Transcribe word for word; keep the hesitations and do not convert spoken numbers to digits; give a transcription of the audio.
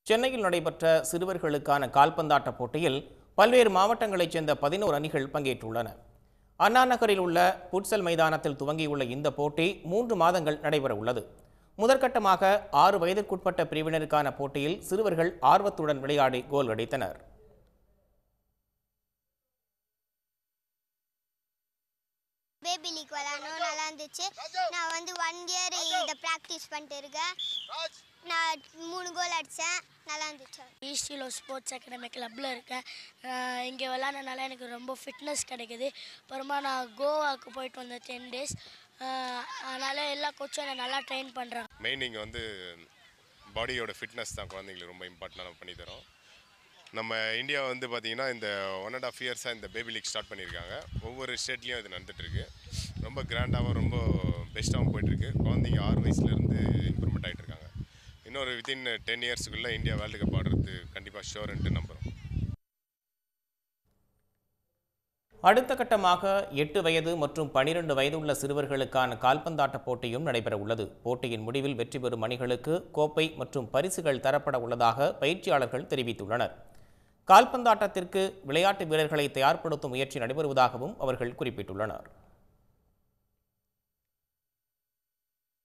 சென்னையில் நடைபெற்ற சிறுவர்களுக்கான கால்பந்தாட்ட போட்டியில் பல்வேறு மாவட்டங்களைச் சேர்ந்த பதினோரு அணிகள் பங்கேற்றுள்ளன. அண்ணா நகரில் உள்ள புட்சல் மைதானத்தில் துவங்கியுள்ள இந்த போட்டி மூன்று மாதங்கள் நடைபெற உள்ளது. முதற்கட்டமாக ஆறு வயதிற்குட்பட்ட பிரிவினருக்கான போட்டியில் சிறுவர்கள் ஆர்வத்துடன் விளையாடி கோல் அடித்தனர். பேபி லீக் விளையாடணும் நல்லா இருந்துச்சு. நான் வந்து ஒன் இயர் இதை ப்ராக்டிஸ் பண்ணிட்டு இருக்கேன். நான் மூணு கோல் அடித்தேன், நல்லா இருந்துச்சு. ஈஸ்டிலோ ஸ்போர்ட்ஸ் அகாடமி கிளப்பில் இருக்கேன். இங்கே விளையாடுறதுனால எனக்கு ரொம்ப ஃபிட்னஸ் கிடைக்குது. அப்புறமா நான் கோவாவுக்கு போயிட்டு வந்தேன் டென் டேஸ். அதனால் எல்லா கோச்சும் என்னை நல்லா ட்ரெயின் பண்ணுறாங்க. மெயின் இங்கே வந்து பாடியோட ஃபிட்னஸ் தான் குழந்தைங்களுக்கு ரொம்ப இம்பார்ட்டண்டாக பண்ணி தரோம். நம்ம இந்தியா வந்து பார்த்திங்கன்னா இந்த ஒன் அண்ட் ஆஃப் இயர்ஸாக இந்த பேபி லீக் ஸ்டார்ட் பண்ணியிருக்காங்க. ஒவ்வொரு ஸ்டேட்லேயும் இது நடந்துகிட்ருக்கு. ரொம்ப கிராண்டாகவும் ரொம்ப பெஸ்ட்டாகவும் போயிட்டுருக்கு. குழந்தைங்க ஆறு வயசுலேருந்து இம்ப்ரூவ்மெண்ட் ஆகிட்டு இருக்காங்க. இன்னொரு வித்தின் டென் இயர்ஸுக்குள்ளே இந்தியா வேர்ல்டு கப் ஆடுறது கண்டிப்பாக ஷோர்ன்ட்டு நம்புகிறோம். அடுத்த கட்டமாக எட்டு வயது மற்றும் பனிரெண்டு வயது உள்ள சிறுவர்களுக்கான கால்பந்தாட்ட போட்டியும் நடைபெற உள்ளது. போட்டியின் முடிவில் வெற்றி பெறும் அணிகளுக்கு கோப்பை மற்றும் பரிசுகள் தரப்பட உள்ளதாக பயிற்சியாளர்கள் தெரிவித்துள்ளனர். கால்பந்தாட்டத்திற்கு விளையாட்டு வீரர்களை தயார்படுத்தும் முயற்சி நடைபெறுவதாகவும் அவர்கள் குறிப்பிட்டுள்ளனர்.